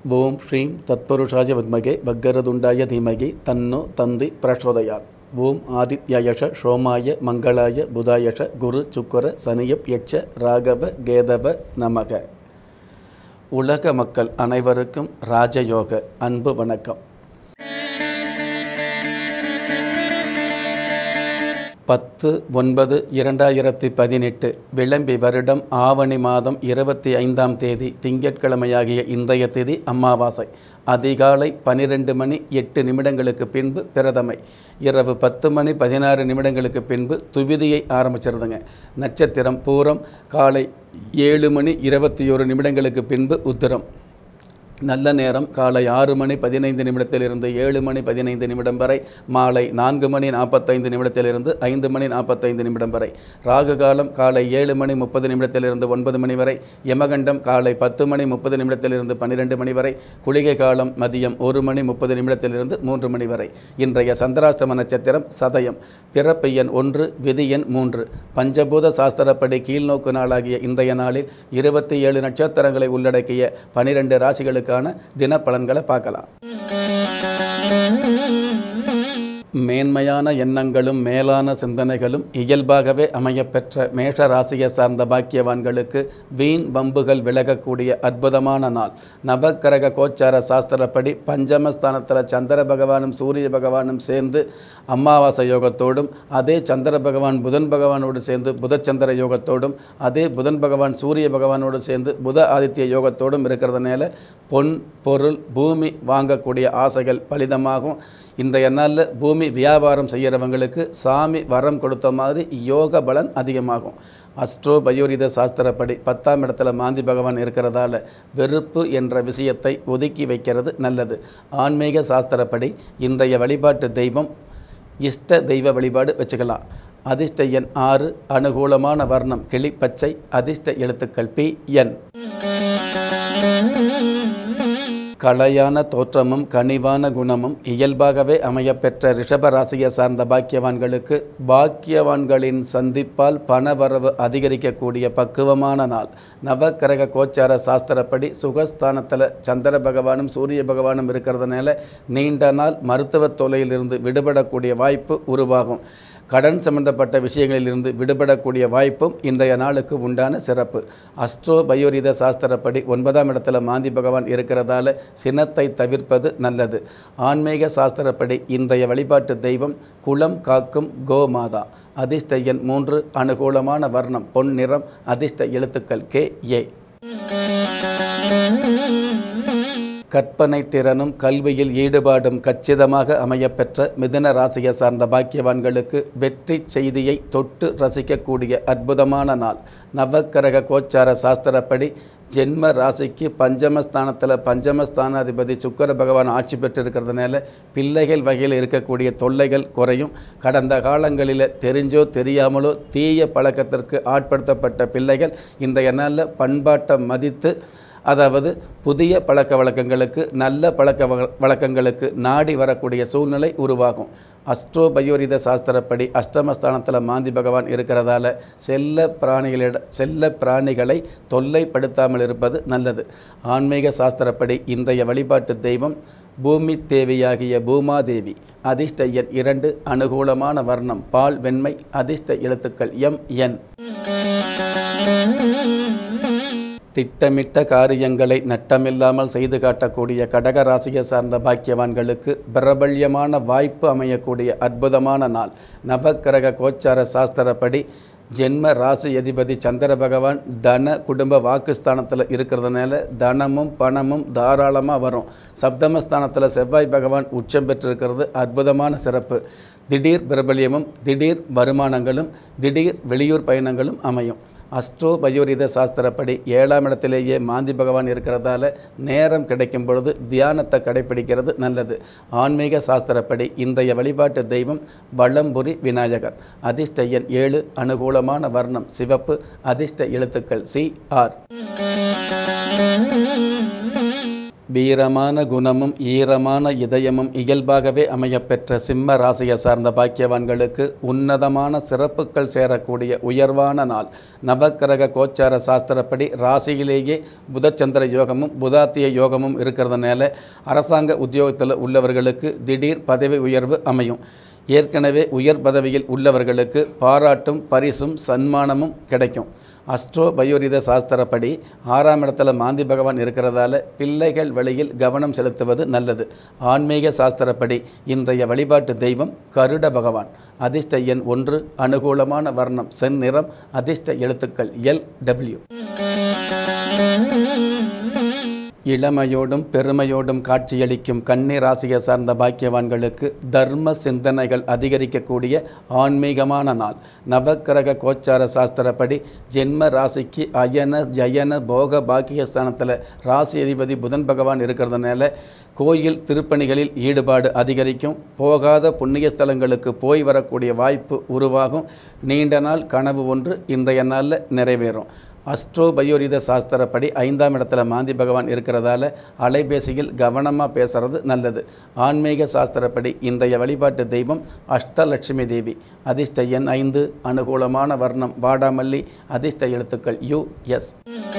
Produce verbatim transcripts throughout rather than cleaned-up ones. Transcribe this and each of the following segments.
ஓம் ஸ்ரீம் தத்புருஷாய வித்மகே வக்கரதுண்டாய தீமகி தன்னோ தந்தி பிரச்சோதயாத். ஓம் ஆதித்யாயஷ சோமாய மங்களாய புதாயஷ குரு சுக்கர சனியப் யட்ச ராகவ கேதவ நமக. உலக மக்கள் அனைவருக்கும் ராஜயோக அன்பு வணக்கம். பத்து ஒன்பது இரண்டாயிரத்தி பதினெட்டு விளம்பி வருடம் ஆவணி மாதம் இருபத்தி ஐந்தாம் தேதி திங்கட்கிழமையாகிய இன்றைய தேதி அமாவாசை. அதிகாலை பனிரெண்டு மணி எட்டு நிமிடங்களுக்கு பின்பு பிரதமை. இரவு பத்து மணி பதினாறு நிமிடங்களுக்கு பின்பு துவிதியை ஆரம்பிச்சிருதுங்க. நட்சத்திரம் பூரம். காலை ஏழு மணி இருபத்தி ஒரு நிமிடங்களுக்கு பின்பு உத்திரம். நல்ல நேரம் காலை ஆறு மணி பதினைந்து நிமிடத்திலிருந்து ஏழு மணி பதினைந்து நிமிடம் வரை. மாலை நான்கு மணி நாற்பத்தைந்து நிமிடத்திலிருந்து ஐந்து மணி நாற்பத்தைந்து நிமிடம் வரை. ராகு காலம் காலை ஏழு மணி முப்பது நிமிடத்திலிருந்து ஒன்பது மணி வரை. யமகண்டம் காலை பத்து மணி முப்பது நிமிடத்திலிருந்து பன்னிரெண்டு மணி வரை. குளிகை காலம் மதியம் ஒரு மணி முப்பது நிமிடத்திலிருந்து மூன்று மணி வரை. இன்றைய சந்திராஷ்டம நட்சத்திரம் சதயம். பிறப்பு எண் ஒன்று, விதி எண் மூன்று. பஞ்சபூத சாஸ்திரப்படி கீழ்நோக்கு நாளாகிய இன்றைய நாளில் இருபத்தி ஏழு நட்சத்திரங்களை உள்ளடக்கிய பனிரெண்டு ராசிகளுக்கு தின பலன்களை பார்க்கலாம். மேன்மையான எண்ணங்களும் மேலான சிந்தனைகளும் இயல்பாகவே அமையப்பெற்ற மேஷ ராசியை சார்ந்த பாக்கியவான்களுக்கு வீண் வம்புகள் விலகக்கூடிய அற்புதமான நாள். நவக்கிரக கோச்சார சாஸ்திரப்படி பஞ்சமஸ்தானத்தில் சந்திர பகவானும் சூரிய பகவானும் சேர்ந்து அமாவாசை யோகத்தோடும், அதே சந்திர பகவான் புதன் பகவானோடு சேர்ந்து புதச்சந்திர யோகத்தோடும், அதே புதன் பகவான் சூரிய பகவானோடு சேர்ந்து புத ஆதித்ய யோகத்தோடும் இருக்கிறதுனால பொன் பொருள் பூமி வாங்கக்கூடிய ஆசைகள் பலிதமாகும். இன்றைய நாளில் பூமி வியாபாரம் செய்கிறவங்களுக்கு சாமி வரம் கொடுத்த மாதிரி யோக பலன் அதிகமாகும். அஸ்ட்ரோ பயோரித சாஸ்திரப்படி பத்தாம் இடத்துல மாந்தி பகவான் இருக்கிறதால வெறுப்பு என்ற விஷயத்தை ஒதுக்கி வைக்கிறது நல்லது. ஆன்மீக சாஸ்திரப்படி இன்றைய வழிபாட்டு தெய்வம் இஷ்ட தெய்வ வழிபாடு வச்சுக்கலாம். அதிர்ஷ்ட எண் ஆறு. அனுகூலமான வர்ணம் கிளிப்பச்சை. அதிர்ஷ்ட எழுத்துக்கள் பி என். கலையான தோற்றமும் கனிவான குணமும் இயல்பாகவே அமையப்பெற்ற ரிஷப ராசியை சார்ந்த பாக்கியவான்களுக்கு பாக்கியவான்களின் சந்திப்பால் பணவரவு அதிகரிக்கக்கூடிய பக்குவமான நாள். நவக்கிரக கோச்சார சாஸ்திரப்படி சுகஸ்தானத்தில் சந்திர பகவானும் சூரிய பகவானும் இருக்கிறதுனால நீண்ட நாள் மருத்துவ தொல்லையிலிருந்து விடுபடக்கூடிய வாய்ப்பு உருவாகும். கடன் சம்பந்தப்பட்ட விஷயங்களிலிருந்து விடுபடக்கூடிய வாய்ப்பும் இன்றைய நாளுக்கு உண்டான சிறப்பு. அஸ்ட்ரோ பயோரித சாஸ்திரப்படி ஒன்பதாம் இடத்துல மாந்தி பகவான் இருக்கிறதால சினத்தை தவிர்ப்பது நல்லது. ஆன்மீக சாஸ்திரப்படி இன்றைய வழிபாட்டு தெய்வம் குலம் காக்கும் கோமாதா. அதிர்ஷ்ட எண் மூன்று. அனுகூலமான வர்ணம் பொன் நிறம். அதிர்ஷ்ட எழுத்துக்கள் கே ஏ. கற்பனை திறனும் கல்வியில் ஈடுபாடும் கச்சிதமாக அமையப்பெற்ற மிதுன ராசியை சார்ந்த பாக்கியவான்களுக்கு வெற்றி செய்தியை தொட்டு ரசிக்கக்கூடிய அற்புதமான நாள். நவக்கிரக கோச்சார சாஸ்திரப்படி ஜென்ம ராசிக்கு பஞ்சமஸ்தானத்தில் பஞ்சமஸ்தானாதிபதி சுக்கர பகவான் ஆட்சி பெற்றிருக்கிறதுனால பிள்ளைகள் வகையில் இருக்கக்கூடிய தொல்லைகள் குறையும். கடந்த காலங்களில் தெரிஞ்சோ தெரியாமலோ தீய பழக்கத்திற்கு ஆட்படுத்தப்பட்ட பிள்ளைகள் இன்றைய நாளில் பண்பாட்டை மதித்து, அதாவது புதிய பழக்க வழக்கங்களுக்கு நல்ல பழக்க வழக்கங்களுக்கு நாடி வரக்கூடிய சூழ்நிலை உருவாகும். அஸ்ட்ரோ பயோரித சாஸ்திரப்படி அஷ்டமஸ்தானத்தில் மாந்தி பகவான் இருக்கிறதால செல்ல பிராணிகளிட செல்ல பிராணிகளை தொல்லைப்படுத்தாமல் இருப்பது நல்லது. ஆன்மீக சாஸ்திரப்படி இன்றைய வழிபாட்டு தெய்வம் பூமி தேவியாகிய பூமாதேவி. அதிர்ஷ்ட எண் இரண்டு. அனுகூலமான வர்ணம் பால் வெண்மை. அதிர்ஷ்ட எழுத்துக்கள் எம் என். திட்டமிட்ட காரியங்களை நட்டமில்லாமல் செய்து காட்டக்கூடிய கடக ராசியை சார்ந்த பாக்கியவான்களுக்கு பிரபல்யமான வாய்ப்பு அமையக்கூடிய அற்புதமான நாள். நவக்கிரக கோச்சார சாஸ்திரப்படி ஜென்ம ராசி அதிபதி சந்திர பகவான் தன குடும்ப வாக்குஸ்தானத்தில் இருக்கிறதுனால தனமும் பணமும் தாராளமாக வரும். சப்தமஸ்தானத்தில் செவ்வாய் பகவான் உச்சம் பெற்றிருக்கிறது அற்புதமான சிறப்பு. திடீர் பிரபல்யமும் திடீர் வருமானங்களும் திடீர் வெளியூர் பயணங்களும் அமையும். அஸ்ட்ரோ பயோரித சாஸ்திரப்படி ஏழாம் இடத்திலேயே மாந்தி பகவான் இருக்கிறதால நேரம் கிடைக்கும் பொழுது தியானத்தை கடைபிடிக்கிறது நல்லது. ஆன்மீக சாஸ்திரப்படி இன்றைய வழிபாட்டு தெய்வம் வளம்புரி விநாயகர். அதிர்ஷ்ட எண் ஏழு. அனுகூலமான வர்ணம் சிவப்பு. அதிர்ஷ்ட எழுத்துக்கள் சி ஆர். வீரமான குணமும் ஈரமான இதயமும் இயல்பாகவே அமையப்பெற்ற சிம்ம ராசியை சார்ந்த பாக்கியவான்களுக்கு உன்னதமான சிறப்புகள் சேரக்கூடிய உயர்வான நாள். நவக்கிரக கோச்சார சாஸ்திரப்படி ராசியிலேயே புதச்சந்திர யோகமும் புதாத்திய யோகமும் இருக்கிறதுனால அரசாங்க உத்தியோகத்தில் உள்ளவர்களுக்கு திடீர் பதவி உயர்வு அமையும். ஏற்கனவே உயர் பதவியில் உள்ளவர்களுக்கு பாராட்டும் பரிசும் சன்மானமும் கிடைக்கும். அஸ்ட்ரோ பயோரித சாஸ்திரப்படி ஆறாம் இடத்துல மாந்தி பகவான் இருக்கிறதால பிள்ளைகள் வழியில் கவனம் செலுத்துவது நல்லது. ஆன்மீக சாஸ்திரப்படி இன்றைய வழிபாட்டு தெய்வம் கருட பகவான். அதிர்ஷ்ட எண் ஒன்று. அனுகூலமான வர்ணம் செந்நிறம். அதிர்ஷ்ட எழுத்துக்கள் எல் டபிள்யூ. இளமையோடும் பெருமையோடும் காட்சியளிக்கும் கன்னி ராசியை சார்ந்த பாக்கியவான்களுக்கு தர்ம சிந்தனைகள் அதிகரிக்கக்கூடிய ஆன்மீகமான நாள். நவக்கிரக கோச்சார சாஸ்திரப்படி ஜென்ம ராசிக்கு அயன ஜயன போக பாக்கியஸ்தானத்தில் ராசி அதிபதி புதன் பகவான் இருக்கிறதுனால கோயில் திருப்பணிகளில் ஈடுபாடு அதிகரிக்கும். போகாத புண்ணிய ஸ்தலங்களுக்கு போய் வரக்கூடிய வாய்ப்பு உருவாகும். நீண்ட நாள் கனவு ஒன்று இன்றைய நாளில் நிறைவேறும். அஸ்ட்ரோ பயோரித சாஸ்திரப்படி ஐந்தாம் இடத்துல மாந்தி பகவான் இருக்கிறதால அலைபேசியில் கவனமாக பேசுறது நல்லது. ஆன்மீக சாஸ்திரப்படி இன்றைய வழிபாட்டு தெய்வம் அஷ்டலட்சுமி தேவி. அதிர்ஷ்ட எண் ஐந்து. அனுகூலமான வர்ணம் வாடாமல்லி. அதிர்ஷ்ட எழுத்துக்கள் யு எஸ்.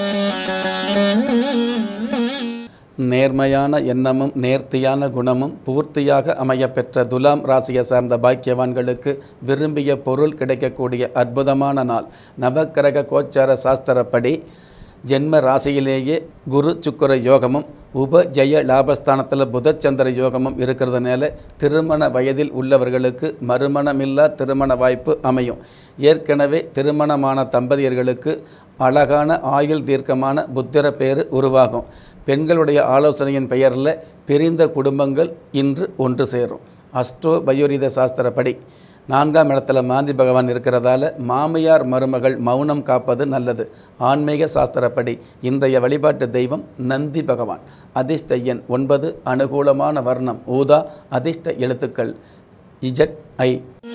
நேர்மையான எண்ணமும் நேர்த்தியான குணமும் பூர்த்தியாக அமையப்பெற்ற துலாம் ராசியை சார்ந்த பாக்கியவான்களுக்கு விரும்பிய பொருள் கிடைக்கக்கூடிய அற்புதமான நாள். நவக்கிரக கோச்சார சாஸ்திரப்படி ஜென்ம ராசியிலேயே குரு சுக்கிர யோகமும் உபஜய லாபஸ்தானத்தில் புதச்சந்திர யோகமும் இருக்கிறதுனால திருமண வயதில் உள்ளவர்களுக்கு மறுமணமில்லா திருமண வாய்ப்பு அமையும். ஏற்கனவே திருமணமான தம்பதியர்களுக்கு அழகான ஆயுள் தீர்க்கமான புத்திர பேறு உருவாகும். பெண்களுடைய ஆலோசனையின் பெயரில் பிரிந்த குடும்பங்கள் இன்று ஒன்று சேரும். அஸ்ட்ரோ பயோரித சாஸ்திரப்படி நான்காம் இடத்துல மாந்தி பகவான் இருக்கிறதால மாமியார் மருமகள் மௌனம் காப்பது நல்லது. ஆன்மீக சாஸ்திரப்படி இன்றைய வழிபாட்டு தெய்வம் நந்தி பகவான். அதிர்ஷ்ட எண் ஒன்பது. அனுகூலமான வர்ணம் ஊதா. அதிர்ஷ்ட எழுத்துக்கள் இஜட் ஐ.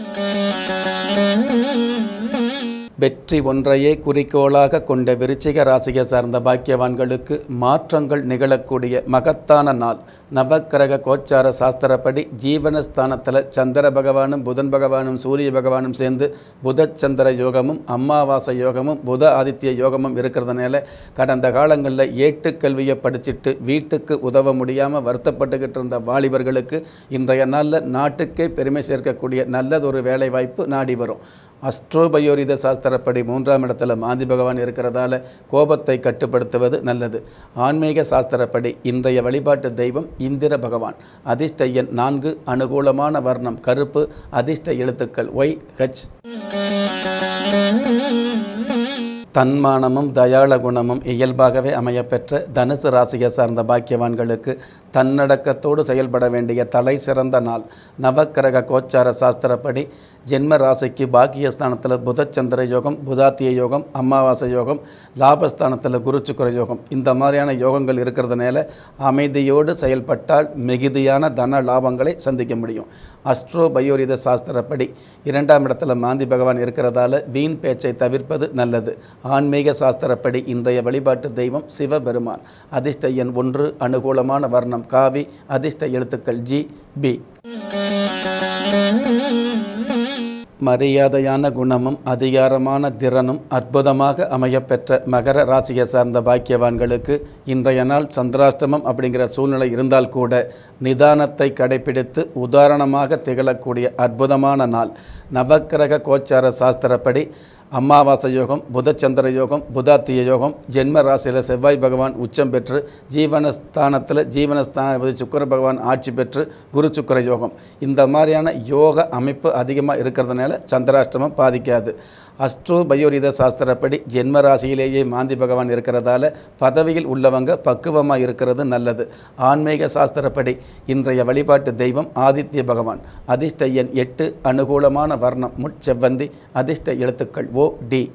வெற்றி ஒன்றையே குறிக்கோளாக கொண்ட விருச்சிக ராசியை சார்ந்த பாக்கியவான்களுக்கு மாற்றங்கள் நிகழக்கூடிய மகத்தான நாள். நவக்கிரக கோச்சார சாஸ்திரப்படி ஜீவனஸ்தானத்தில் சந்திர பகவானும் புதன் பகவானும் சூரிய பகவானும் சேர்ந்து புதச்சந்திர யோகமும் அமாவாசை யோகமும் புத ஆதித்ய யோகமும் இருக்கிறதுனால கடந்த காலங்களில் ஏட்டுக்கல்வியை படிச்சுட்டு வீட்டுக்கு உதவ முடியாமல் வருத்தப்பட்டுக்கிட்டு இருந்த வாலிபர்களுக்கு இன்றைய நாளில் நாட்டுக்கே பெருமை சேர்க்கக்கூடிய நல்லதொரு வேலை வாய்ப்பு நாடி வரும். அஸ்ட்ரோபயோரித சாஸ்திரப்படி மூன்றாம் இடத்துல மாந்தி பகவான் இருக்கிறதால கோபத்தை கட்டுப்படுத்துவது நல்லது. ஆன்மீக சாஸ்திரப்படி இன்றைய வழிபாட்டு தெய்வம் இந்திர பகவான். அதிர்ஷ்ட எண் நான்கு. அனுகூலமான வர்ணம் கருப்பு. அதிர்ஷ்ட எழுத்துக்கள் ஒய் ஹெச். தன்மானமும் தயாள குணமும் இயல்பாகவே அமையப்பெற்ற தனுசு ராசியை சார்ந்த பாக்கியவான்களுக்கு தன்னடக்கத்தோடு செயல்பட வேண்டிய தலை சிறந்த நாள். நவக்கிரக கோச்சார சாஸ்திரப்படி ஜென்ம ராசிக்கு பாக்கியஸ்தானத்தில் புதச்சந்திர யோகம் புதாத்திய யோகம் அமாவாசை யோகம் லாபஸ்தானத்தில் குரு சுக்கிர யோகம் இந்த மாதிரியான யோகங்கள் இருக்கிறதுனால அமைதியோடு செயல்பட்டால் மிகுதியான தன லாபங்களை சந்திக்க முடியும். அஸ்ட்ரோ பயோரித சாஸ்திரப்படி இரண்டாம் இடத்துல மாந்தி பகவான் இருக்கிறதால வீண் பேச்சை தவிர்ப்பது நல்லது. ஆன்மீக சாஸ்திரப்படி இன்றைய வழிபாட்டு தெய்வம் சிவபெருமான். அதிர்ஷ்ட எண் ஒன்று. அனுகூலமான வர்ணம் காவி. அதிர்ஷ்ட எழுத்துக்கள் ஜி பி. மரியாதையான குணமும் அதிகாரமான திறனும் அற்புதமாக அமையப்பெற்ற மகர ராசியை சார்ந்த பாக்கியவான்களுக்கு இன்றைய நாள் சந்திராஷ்டமம் அப்படிங்கிற சூழ்நிலை இருந்தால் கூட நிதானத்தை கடைபிடித்து உதாரணமாக திகழக்கூடிய அற்புதமான நாள். நவக்கிரக கோச்சார சாஸ்திரப்படி அமாவாசை யோகம் புதச்சந்திர யோகம் புதாத்திய யோகம் ஜென்ம ராசியில் செவ்வாய் பகவான் உச்சம் பெற்று ஜீவனஸ்தானத்தில் ஜீவனஸ்தான சுக்கிர பகவான் ஆட்சி பெற்று குரு சுக்கிர யோகம் இந்த மாதிரியான யோக அமைப்பு அதிகமாக இருக்கிறதுனால சந்திராஷ்டமம் பாதிக்காது. அஸ்ட்ரோ பயோரித சாஸ்திரப்படி ஜென்ம ராசியிலேயே மாந்தி பகவான் இருக்கிறதால பதவியில் உள்ளவங்க பக்குவமாக இருக்கிறது நல்லது. ஆன்மீக சாஸ்திரப்படி இன்றைய வழிபாட்டு தெய்வம் ஆதித்ய பகவான். அதிர்ஷ்ட எண் எட்டு. அனுகூலமான வர்ணம் முட்செவ்வந்தி. அதிர்ஷ்ட எழுத்துக்கள் ஓ டி.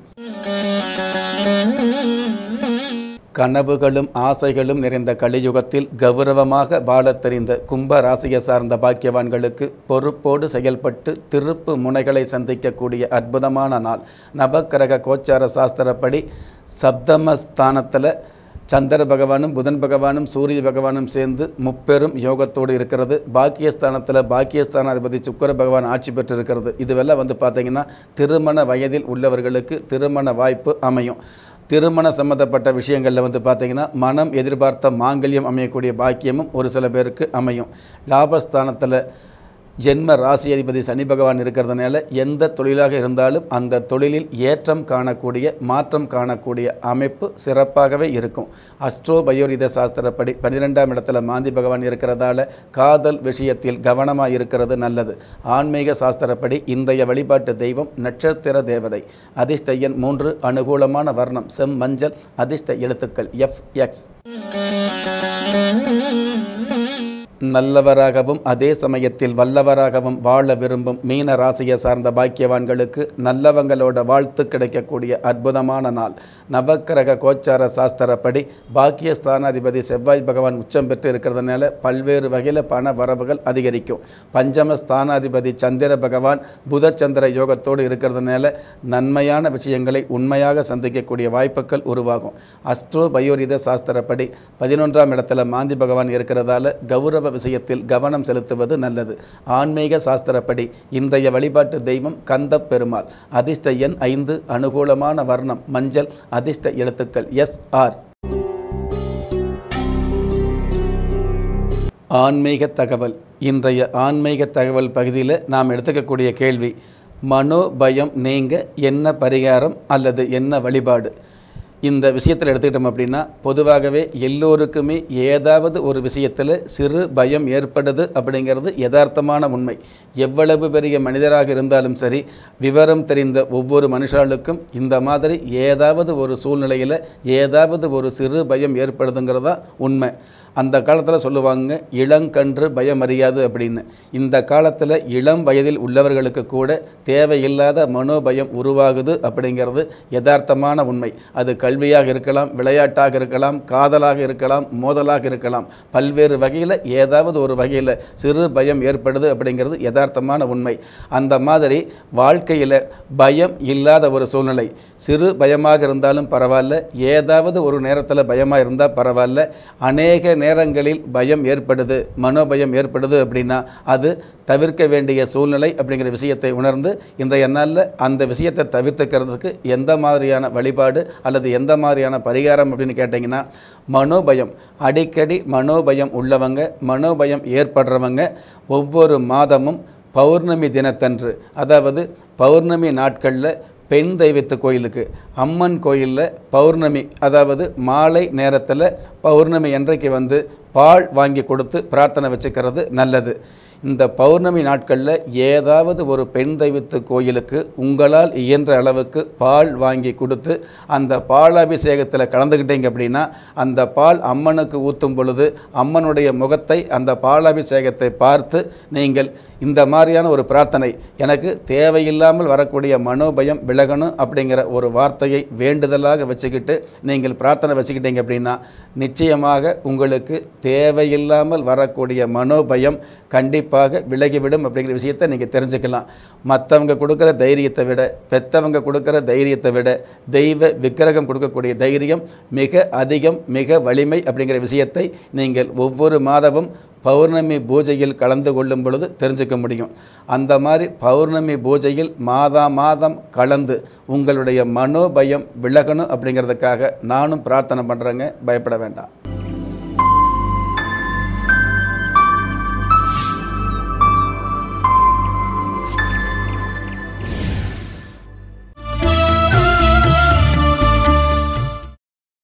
கனவுகளும் ஆசைகளும் நிறைந்த கலியுகத்தில் கௌரவமாக வாழத் தெரிந்த கும்ப ராசியை சார்ந்த பாக்கியவான்களுக்கு பொறுப்போடு செயல்பட்டு திருப்பு முனைகளை சந்திக்கக்கூடிய அற்புதமான நாள். நவக்கிரக கோச்சார சாஸ்திரப்படி சப்தமஸ்தானத்தில் சந்திர பகவானும் புதன் பகவானும் சூரிய பகவானும் சேர்ந்து முப்பெரும் யோகத்தோடு இருக்கிறது. பாக்கியஸ்தானத்தில் பாக்கியஸ்தானாதிபதி சுக்கிர பகவான் ஆட்சி பெற்று இருக்கிறது. இதுவெல்லாம் வந்து பார்த்திங்கன்னா திருமண வயதில் உள்ளவர்களுக்கு திருமண வாய்ப்பு அமையும். திருமண சம்மந்தப்பட்ட விஷயங்களில் வந்து பார்த்திங்கன்னா மனம் எதிர்பார்த்த மாங்கல்யம் அமையக்கூடிய பாக்கியமும் ஒரு சில பேருக்கு அமையும். லாபஸ்தானத்தில் ஜென்ம ராசி அதிபதி சனி பகவான் இருக்கிறதுனால எந்த தொழிலாக இருந்தாலும் அந்த தொழிலில் ஏற்றம் காணக்கூடிய மாற்றம் காணக்கூடிய அமைப்பு சிறப்பாகவே இருக்கும். அஸ்ட்ரோ பயோரித சாஸ்திரப்படி பன்னிரெண்டாம் இடத்துல மாந்தி பகவான் இருக்கிறதால காதல் விஷயத்தில் கவனமாக இருக்கிறது நல்லது. ஆன்மீக சாஸ்திரப்படி இன்றைய வழிபாட்டு தெய்வம் நட்சத்திர தேவதை. அதிர்ஷ்ட எண் மூன்று, அனுகூலமான வர்ணம் செம் மஞ்சள், அதிர்ஷ்ட எழுத்துக்கள் எஃப் எக்ஸ். நல்லவராகவும் அதே சமயத்தில் வல்லவராகவும் வாழ விரும்பும் மீன ராசியை சார்ந்த பாக்கியவான்களுக்கு நல்லவங்களோட வாழ்த்து கிடைக்கக்கூடிய அற்புதமான நாள். நவக்கிரக கோச்சார சாஸ்திரப்படி பாக்கியஸ்தானாதிபதி செவ்வாய் பகவான் உச்சம் பெற்று இருக்கிறதுனால பல்வேறு வகையில் பண வரவுகள் அதிகரிக்கும். பஞ்சம ஸ்தானாதிபதி சந்திர பகவான் புத சந்திர யோகத்தோடு இருக்கிறதுனால நன்மையான விஷயங்களை உண்மையாக சந்திக்கக்கூடிய வாய்ப்புகள் உருவாகும். அஸ்ட்ரோ பயோரித சாஸ்திரப்படி பதினொன்றாம் இடத்துல மாந்தி பகவான் இருக்கிறதால கௌரவ விஷயத்தில் கவனம் செலுத்துவது நல்லது. ஆன்மீக சாஸ்திரப்படி இன்றைய வழிபாட்டு தெய்வம் கந்த பெருமாள். அதிர்ஷ்ட எண் ஐந்து, அனுகூலமான வர்ணம் மஞ்சள், அதிர்ஷ்ட எழுத்துக்கள் எஸ் ஆர். ஆன்மீக தகவல். இன்றைய ஆன்மீக தகவல் பகுதியில் நாம் எடுத்துக்கக்கூடிய கேள்வி, மனோபயம் நீங்க என்ன பரிகாரம் அல்லது என்ன வழிபாடு? இந்த விஷயத்தில் எடுத்துக்கிட்டோம் அப்படின்னா பொதுவாகவே எல்லோருக்குமே ஏதாவது ஒரு விஷயத்தில் சிறு பயம் ஏற்படுது அப்படிங்கிறது யதார்த்தமான உண்மை. எவ்வளவு பெரிய மனிதராக இருந்தாலும் சரி, விவரம் தெரிந்த ஒவ்வொரு மனுஷாளுக்கும் இந்த மாதிரி ஏதாவது ஒரு சூழ்நிலையில் ஏதாவது ஒரு சிறு பயம் ஏற்படுதுங்கிறதா உண்மை. அந்த காலத்தில் சொல்லுவாங்க இளங்கன்று பயம் அறியாது அப்படின்னு. இந்த காலத்தில் இளம் வயதில் உள்ளவர்களுக்கு கூட தேவையில்லாத மனோபயம் உருவாகுது அப்படிங்கிறது யதார்த்தமான உண்மை. அது கல்வியாக இருக்கலாம், விளையாட்டாக இருக்கலாம், காதலாக இருக்கலாம், மோதலாக இருக்கலாம். பல்வேறு வகையில் ஏதாவது ஒரு வகையில் சிறு பயம் ஏற்படுது அப்படிங்கிறது யதார்த்தமான உண்மை. அந்த மாதிரி வாழ்க்கையில் பயம் இல்லாத ஒரு சூழ்நிலை, சிறு பயமாக இருந்தாலும் பரவாயில்ல, ஏதாவது ஒரு நேரத்தில் பயமாக இருந்தால் பரவாயில்ல, அநேக நேரங்களில் பயம் ஏற்படுது, மனோபயம் ஏற்படுது அப்படின்னா அது தவிர்க்க வேண்டிய சூழ்நிலை அப்படிங்கிற விஷயத்தை உணர்ந்து இன்றைய நாளில் அந்த விஷயத்தை தவிர்த்துக்கிறதுக்கு எந்த மாதிரியான வழிபாடு அல்லது எந்த மாதிரியான பரிகாரம் அப்படின்னு கேட்டிங்கன்னா, மனோபயம் அடிக்கடி மனோபயம் உள்ளவங்க, மனோபயம் ஏற்படுறவங்க ஒவ்வொரு மாதமும் பௌர்ணமி தினத்தன்று, அதாவது பௌர்ணமி நாட்களில் பெண் தெய்வத்து கோயிலுக்கு, அம்மன் கோயிலில் பௌர்ணமி அதாவது மாலை நேரத்தில் பௌர்ணமி அன்றைக்கு வந்து பால் வாங்கி கொடுத்து பிரார்த்தனை வச்சுக்கிறது நல்லது. இந்த பௌர்ணமி நாட்களில் ஏதாவது ஒரு பெண் தெய்வத்து கோயிலுக்கு உங்களால் இயன்ற அளவுக்கு பால் வாங்கி கொடுத்து அந்த பாலாபிஷேகத்தில் கலந்துக்கிட்டீங்க அப்படின்னா அந்த பால் அம்மனுக்கு ஊற்றும் பொழுது அம்மனுடைய முகத்தை அந்த பாலாபிஷேகத்தை பார்த்து நீங்கள் இந்த மாதிரியான ஒரு பிரார்த்தனை, எனக்கு தேவையில்லாமல் வரக்கூடிய மனோபயம் விலகணும் அப்படிங்கிற ஒரு வார்த்தையை வேண்டுதலாக வச்சுக்கிட்டு நீங்கள் பிரார்த்தனை வச்சுக்கிட்டீங்க அப்படின்னா நிச்சயமாக உங்களுக்கு தேவையில்லாமல் வரக்கூடிய மனோபயம் கண்டிப்பாக விலகிவிடும் அப்படிங்கிற விஷயத்தை நீங்கள் தெரிஞ்சுக்கலாம். மற்றவங்க கொடுக்குற தைரியத்தை விட, பெற்றவங்க கொடுக்குற தைரியத்தை விட தெய்வ விக்கிரகம் கொடுக்கக்கூடிய தைரியம் மிக அதிகம், மிக வலிமை அப்படிங்கிற விஷயத்தை நீங்கள் ஒவ்வொரு மாதமும் பௌர்ணமி பூஜையில் கலந்து கொள்ளும் பொழுது தெரிஞ்சுக்க முடியும். அந்த மாதிரி பௌர்ணமி பூஜையில் மாதா மாதம் கலந்து உங்களுடைய மனோபயம் விலகணும் அப்படிங்கிறதுக்காக நானும் பிரார்த்தனை பண்ணுறேங்க. பயப்பட வேண்டாம்.